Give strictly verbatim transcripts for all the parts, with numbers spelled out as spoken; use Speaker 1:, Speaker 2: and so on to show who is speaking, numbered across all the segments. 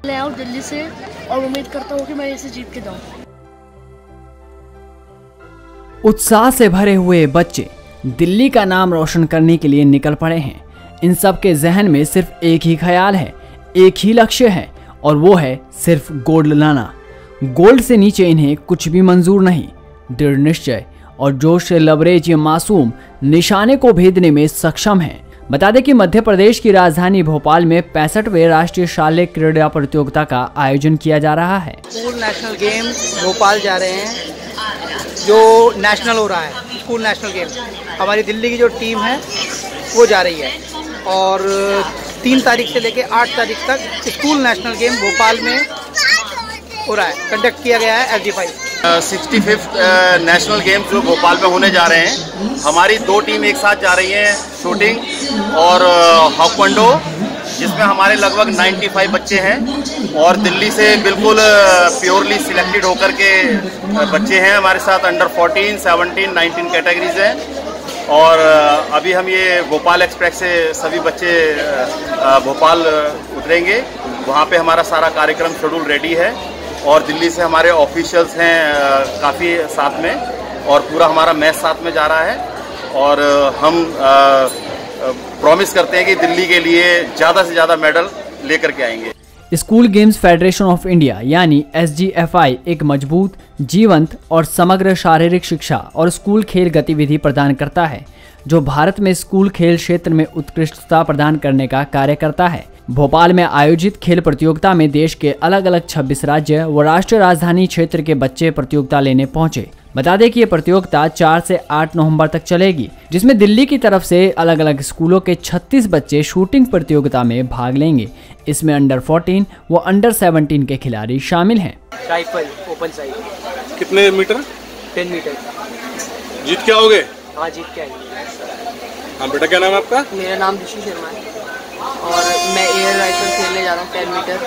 Speaker 1: ले आऊं दिल्ली से और उम्मीद करता हूँ कि मैं इसे जीत के जाऊं।
Speaker 2: उत्साह से भरे हुए बच्चे दिल्ली का नाम रोशन करने के लिए निकल पड़े हैं। इन सब के जहन में सिर्फ एक ही ख्याल है, एक ही लक्ष्य है और वो है सिर्फ गोल्ड लाना। गोल्ड से नीचे इन्हें कुछ भी मंजूर नहीं। दृढ़ निश्चय और जोश से लबरेज ये मासूम निशाने को भेदने में सक्षम हैं। बता दें कि मध्य प्रदेश की राजधानी भोपाल में पैंसठवें राष्ट्रीय शालेय क्रीड़ा प्रतियोगिता का आयोजन किया जा रहा है।
Speaker 3: स्कूल नेशनल गेम भोपाल जा रहे हैं, जो नेशनल हो रहा है स्कूल नेशनल गेम। हमारी दिल्ली की जो टीम है वो जा रही है और तीन तारीख से लेकर आठ तारीख तक स्कूल नेशनल गेम भोपाल में हो रहा है, कंडक्ट किया गया है S D five.
Speaker 4: Sixty fifth national games जो भोपाल में होने जा रहे हैं, हमारी दो टीम एक साथ जा रही हैं, शूटिंग और हॉकवंडो, जिसमें हमारे लगभग पचानवे बच्चे हैं और दिल्ली से बिल्कुल प्योरली सिलेक्टेड होकर के बच्चे हैं। हमारे साथ under fourteen, seventeen, nineteen categories हैं और अभी हम ये भोपाल एक्सप्रेस से सभी बच्चे भोपाल उतरेंगे। वहाँ पे हमारा सारा कार्यक्रम शेड्यूल रेडी है और दिल्ली से हमारे ऑफिशियल्स हैं काफ़ी साथ में और पूरा हमारा मैच साथ में जा रहा है और हम प्रॉमिस करते हैं कि दिल्ली के लिए ज़्यादा से ज़्यादा मेडल लेकर के आएंगे।
Speaker 2: School games federation of India यानी एस जी एफ आई एक मजबूत, जीवंत और समग्र शारीरिक शिक्षा और स्कूल खेल गतिविधि प्रदान करता है, जो भारत में स्कूल खेल क्षेत्र में उत्कृष्टता प्रदान करने का कार्य करता है। भोपाल में आयोजित खेल प्रतियोगिता में देश के अलग अलग छब्बीस राज्य व राष्ट्रीय राजधानी क्षेत्र के बच्चे प्रतियोगिता लेने पहुंचे। बता दें कि ये प्रतियोगिता चार से आठ नवंबर तक चलेगी, जिसमें दिल्ली की तरफ से अलग अलग स्कूलों के छत्तीस बच्चे शूटिंग प्रतियोगिता में भाग लेंगे। इसमें अंडर फोर्टीन व अंडर सेवनटीन के खिलाड़ी शामिल हैं।
Speaker 3: Rifle open side.
Speaker 5: कितने मीटर?
Speaker 3: Ten meter.
Speaker 5: जीत के आओगे?
Speaker 3: हाँ, जीत के आएंगे।
Speaker 5: हाँ बेटा, क्या नाम है आपका?
Speaker 3: मेरा नाम ऋषि शर्मा है और मैं एयर राइफल खेलने जा रहा हूँ टेन मीटर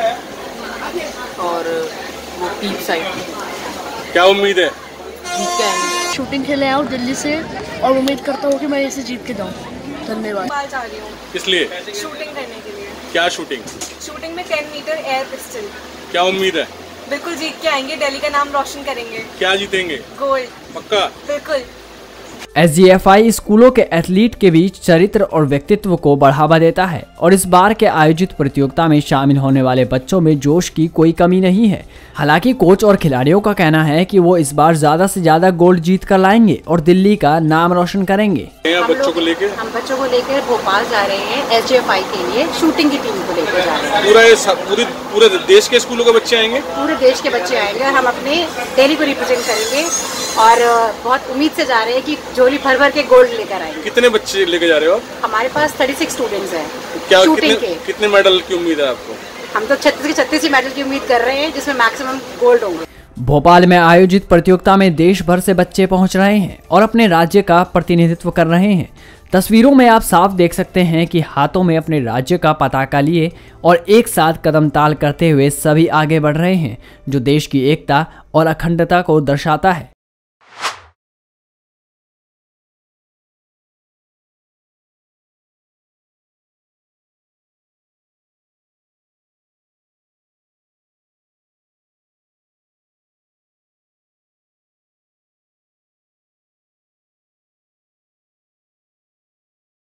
Speaker 3: और वो टीप साइड।
Speaker 5: क्या उम्मीद है?
Speaker 3: जीत के आएंगे।
Speaker 1: शूटिंग खेले आऊं दिल्ली से और उम्मीद करता हूँ कि मैं इसे जीत के जाऊं। धन्यवाद।
Speaker 6: भोपाल जा रही हूँ।
Speaker 5: किस लिए?
Speaker 6: शूटिंग करने के लिए।
Speaker 5: क्या शूटिंग?
Speaker 6: शूटिंग में टेन मीटर एयर पिस्टल।
Speaker 5: क्या उम्मीद है?
Speaker 6: बिल्कुल जीत के आएंगे, दिल्ली का नाम रोशन करेंगे।
Speaker 5: क्या जीतेंगे?
Speaker 6: गोल्ड।
Speaker 5: पक्का?
Speaker 6: बिल्कुल।
Speaker 2: एस जी एफ आई स्कूलों के एथलीट के बीच चरित्र और व्यक्तित्व को बढ़ावा देता है और इस बार के आयोजित प्रतियोगिता में शामिल होने वाले बच्चों में जोश की कोई कमी नहीं है। हालांकि कोच और खिलाड़ियों का कहना है कि वो इस बार ज्यादा से ज्यादा गोल्ड जीत कर लाएंगे और दिल्ली का नाम रोशन करेंगे।
Speaker 5: हम बच्चों को लेकर
Speaker 7: हम बच्चों को लेकर भोपाल जा रहे हैं एस जी एफ आई के लिए, शूटिंग की टीम को लेकर जा रहे हैं।
Speaker 5: पूरा पूरी पूरे देश के स्कूलों के बच्चे आएंगे?
Speaker 7: पूरे देश के बच्चे आएंगे और हम अपने दिल्ली को रिप्रेजेंट करेंगे और बहुत उम्मीद से जा रहे हैं कि झोली भर भर के गोल्ड लेकर आएंगे।
Speaker 5: कितने बच्चे लेकर जा रहे हो आप?
Speaker 7: हमारे पास छत्तीस स्टूडेंट्स हैं।
Speaker 5: क्या
Speaker 7: शूटिंग
Speaker 5: कितने,
Speaker 7: के
Speaker 5: कितने मेडल की उम्मीद है आपको?
Speaker 7: हम तो छत्तीस के छत्तीस ही मेडल की उम्मीद कर रहे हैं, जिसमें मैक्सिमम गोल्ड होंगे।
Speaker 2: भोपाल में आयोजित प्रतियोगिता में देश भर से बच्चे पहुंच रहे हैं और अपने राज्य का प्रतिनिधित्व कर रहे हैं। तस्वीरों में आप साफ देख सकते हैं कि हाथों में अपने राज्य का पताका लिए और एक साथ कदम ताल करते हुए सभी आगे बढ़ रहे हैं, जो देश की एकता और अखंडता को दर्शाता है।